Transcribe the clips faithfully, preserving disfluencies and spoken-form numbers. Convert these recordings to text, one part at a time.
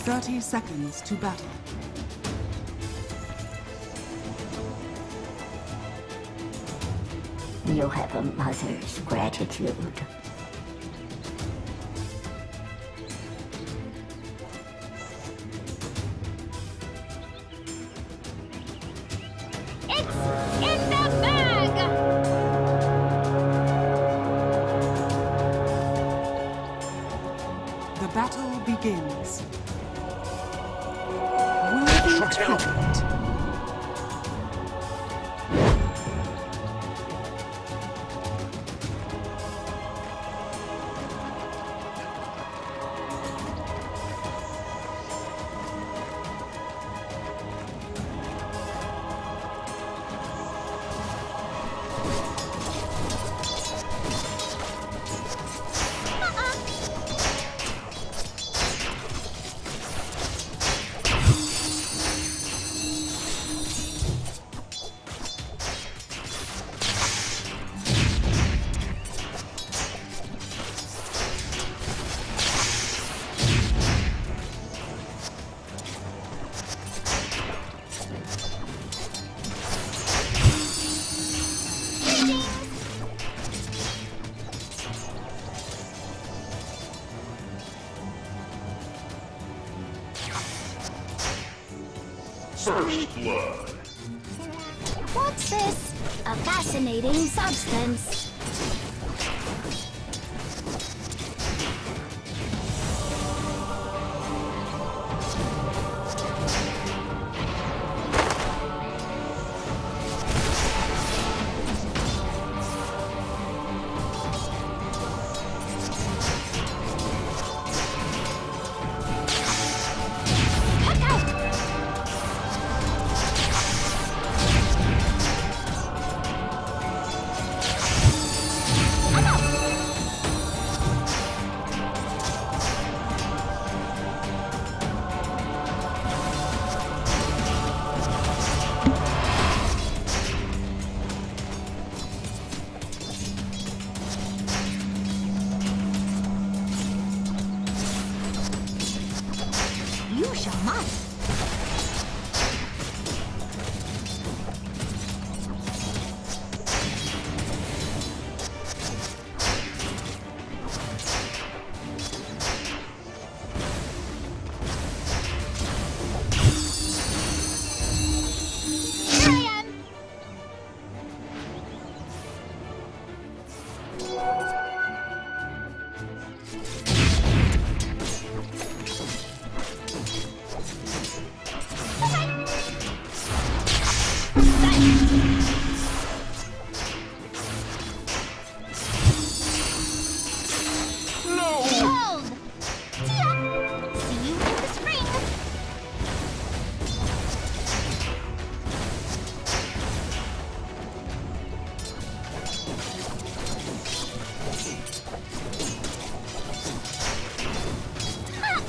thirty seconds to battle. You have a mother's gratitude. It's in the bag! The battle begins. Worthy treatment. First blood. What's this? A fascinating substance. You shall not. Here I am. Behold! Tia! See you in the spring! Ha!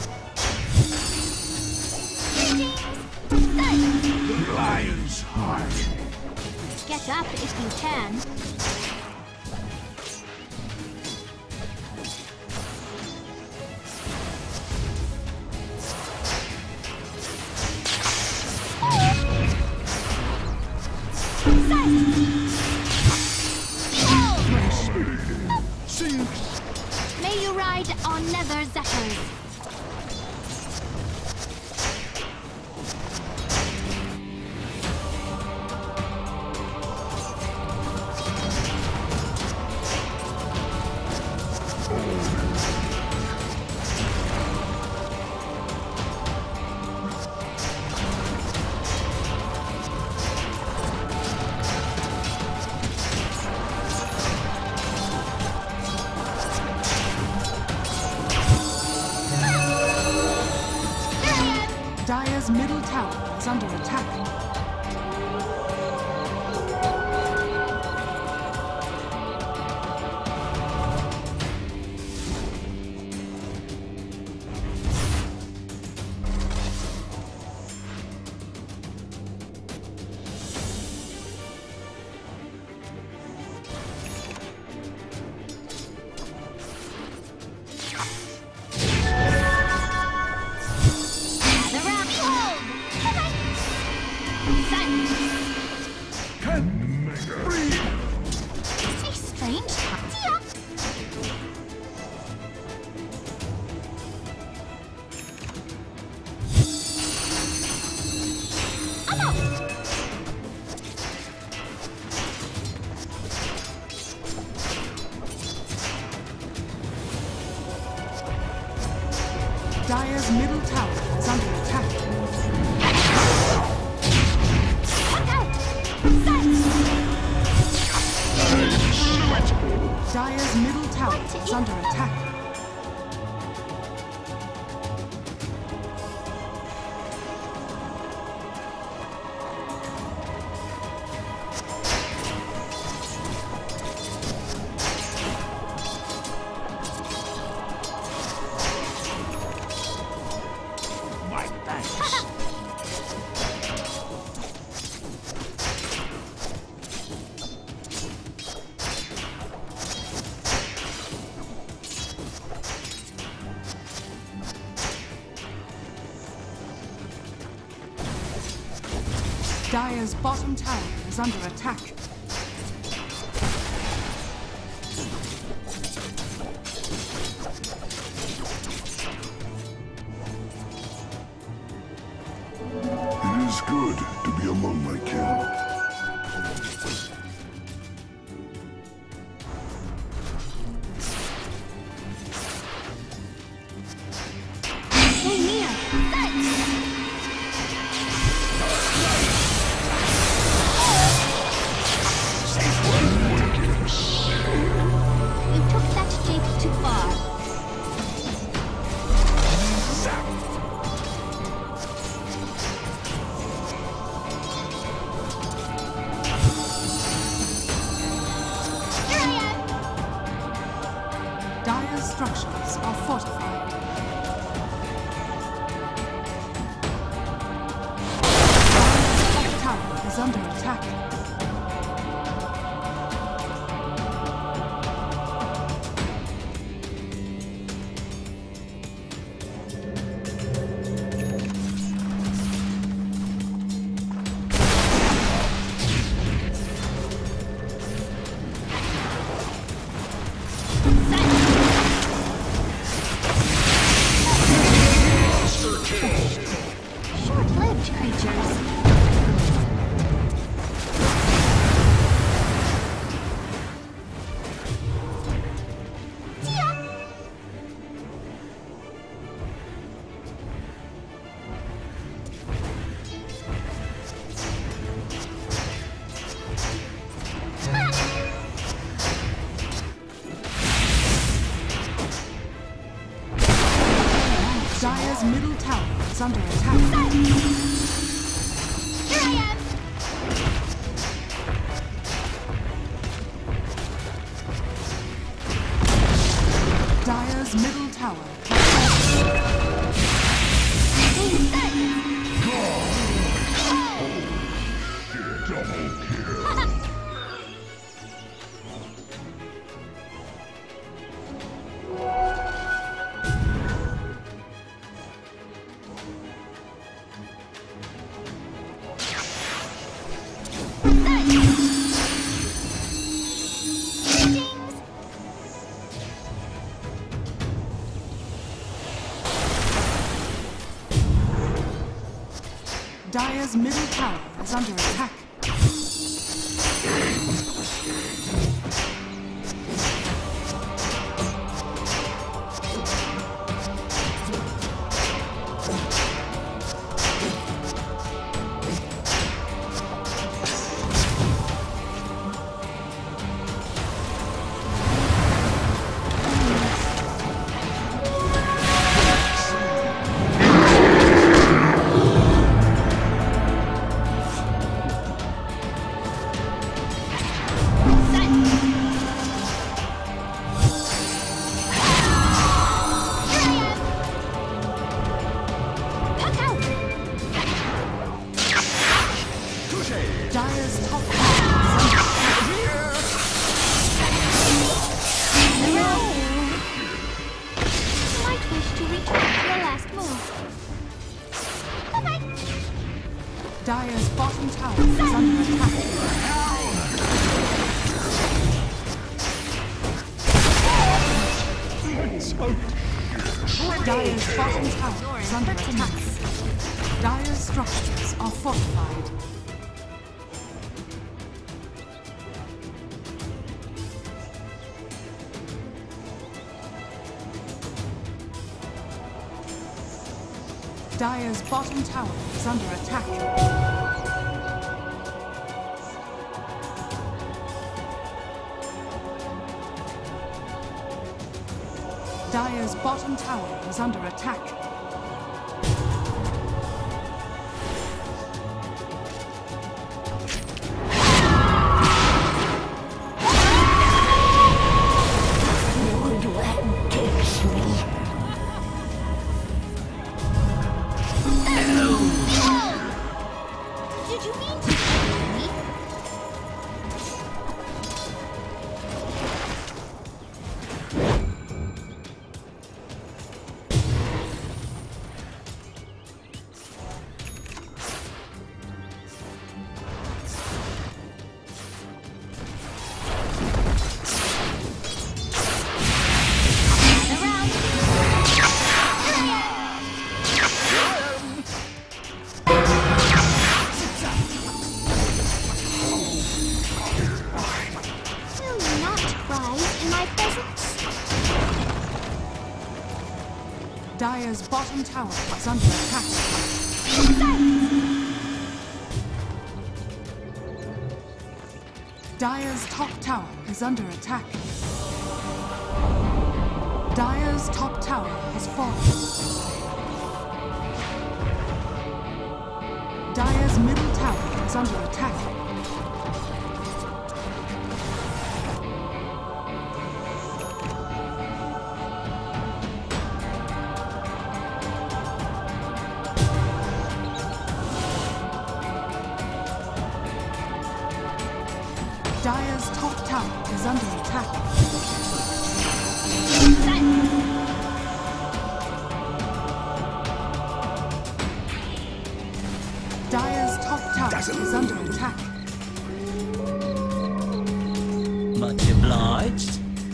Greetings! Nice! Lion's heart. Get up if you can. May you ride on nether zephyrs. Dire's middle tower is under attack. middle tower is under attack. Look out! Sight! Dire's middle tower Want to is eat? under attack. My thanks. Dire's bottom tower is under attack. It is good to be among my kin. Stay near! Sight! You took that shape too far. Here I am! Dire's structures are fortified. Dire's top tower is under attack. Short-lived creatures. Tia! Dire's middle tower is under attack. Here I am! Dire's middle tower. Dire's middle tower is under attack. Dire's top tower is under You might wish to retract your last move. Bye-bye. Dire's bottom tower is under attack. Dire's bottom tower is under attack. Dire's structures are fortified. Dire's bottom tower is under attack. Dire's bottom tower is under attack. Did you mean to kill me? Dire's bottom tower is under attack. Dire's top tower is under attack. Dire's top tower has fallen. Dire's middle tower is under attack. Dire's top tower is under attack. Dire's top tower is under attack. Much obliged.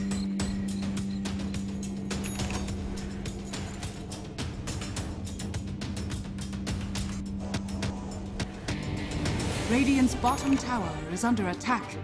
Radiant's bottom tower is under attack.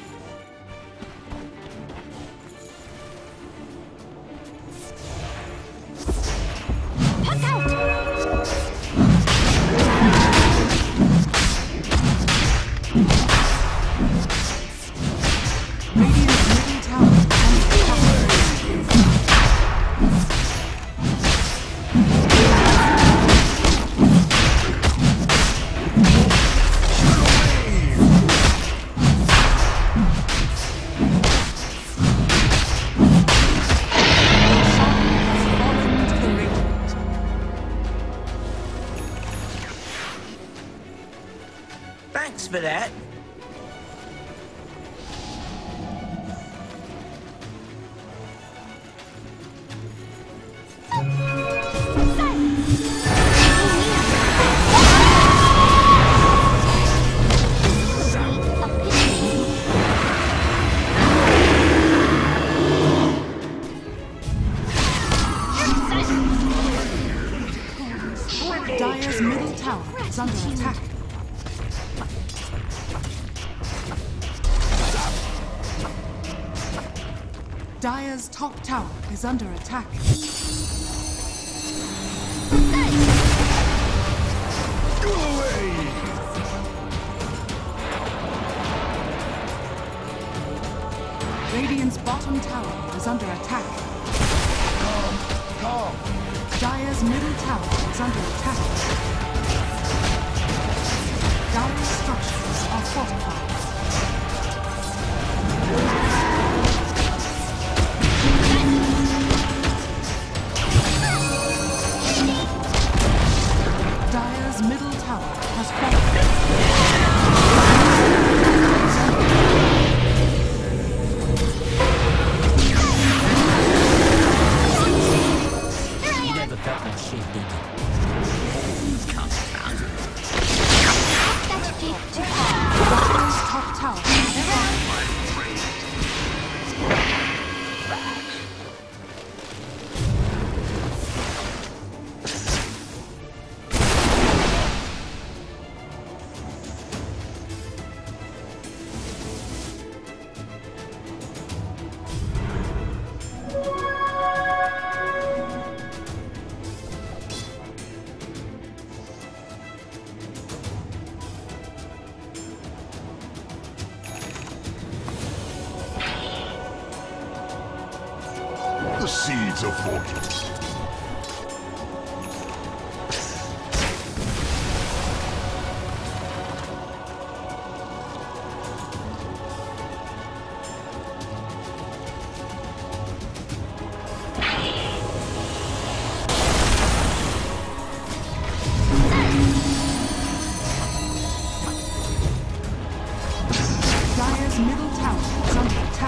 Thanks for that. Dire's middle tower is under attack. Dire's top tower is under attack. Go away! Radiant's bottom tower is under attack. Calm, calm. Dire's middle tower is under attack. Dire's structures are fortified. Dire's middle tower has fallen. You never felt that shit, did you? Come on. That's deep too Dire's top tower has fallen. the seeds of fortune. Dire's middle tower is under attack.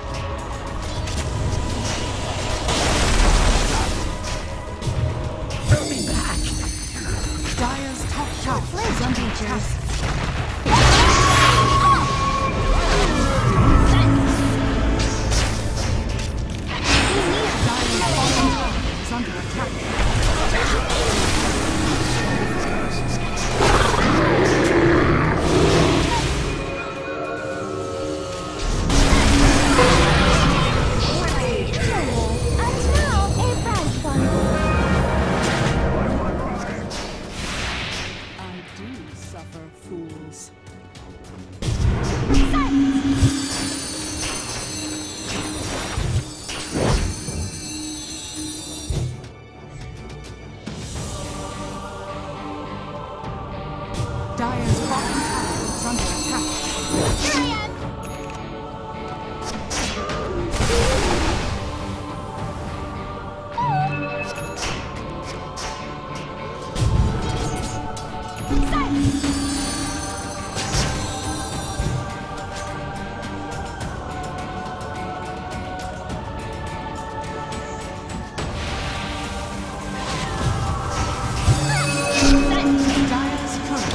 Throw me back. Dire's top tower is under attack. Dire's bottom tower is under attack. I do suffer fools. Dire's bottom tower is under attack. Dire's current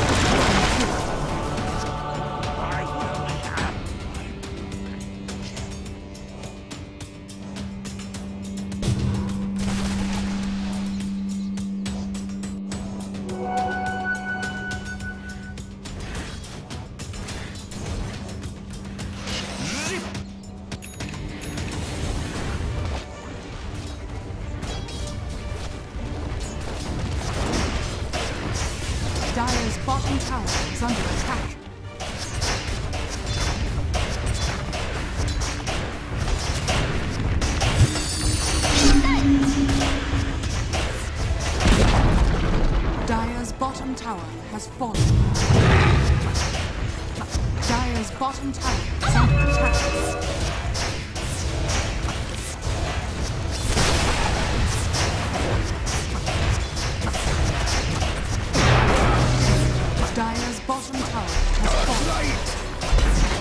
Dire's bottom tower is under attack. Dire's bottom tower has fallen. Dire's bottom tower is under attack. Dire's bottom tower has fallen.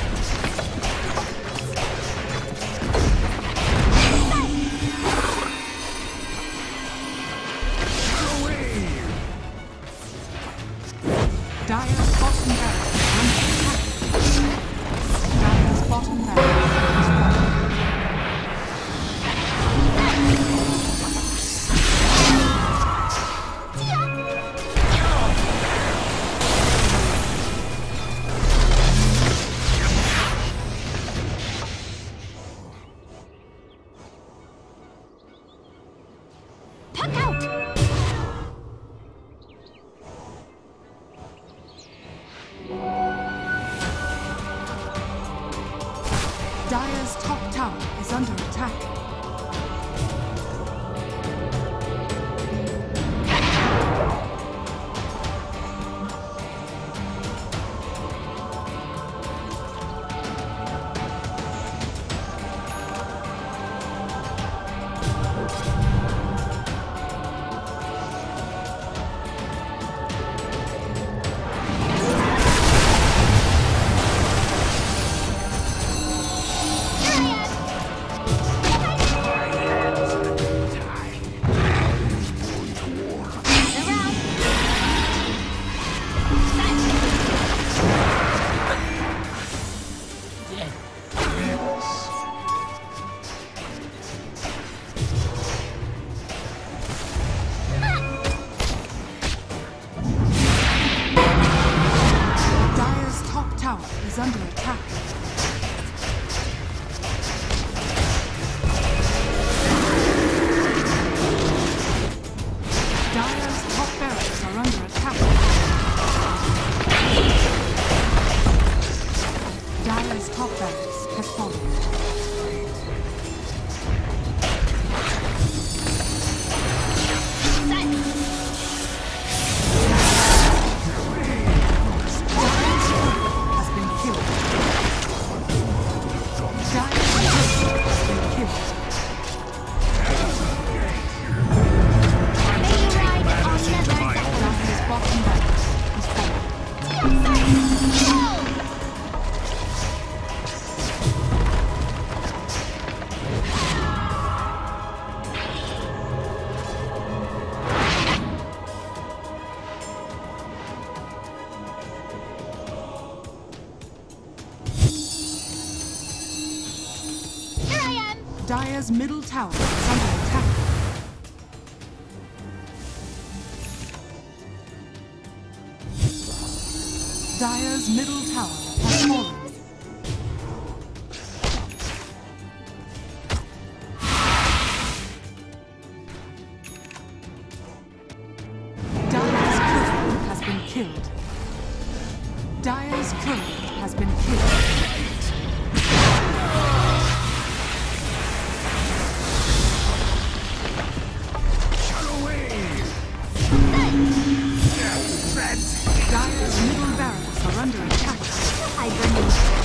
Dire's bottom barrel is under attack. Dire's bottom barrel has fallen. Puck out! Dire's top tower is under attack. is under attack. Dire's top barracks are under attack. Dire's top barracks has fallen. Dire's middle tower is under attack. Dire's middle tower has fallen. Dire's courier has been killed. Dire's courier has been killed. Dire's middle barracks are under attack. Hibernate.